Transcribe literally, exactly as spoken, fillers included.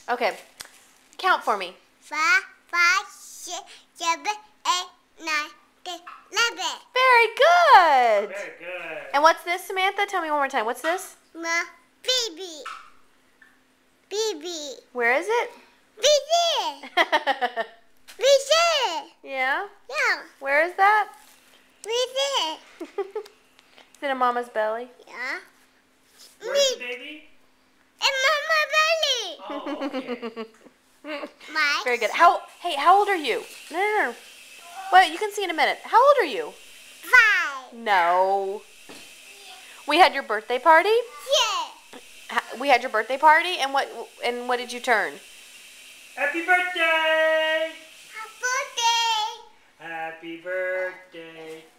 Okay. Count for me. Five, five, six, seven, eight, nine, ten, eleven. Very good. Very good. And what's this, Samantha? Tell me one more time. What's this? My baby. Baby. Where is it? Baby. Baby. Yeah? Yeah. Where is that? Baby. Is it in Mama's belly? Yeah. Where's the baby? In my belly. Oh, okay. My. Very good. How? Hey, how old are you? No, no, no. Wait, you can see in a minute. How old are you? Five. No. We had your birthday party. Yeah. Ha- We had your birthday party, and what? And what did you turn? Happy birthday! Happy birthday. Happy birthday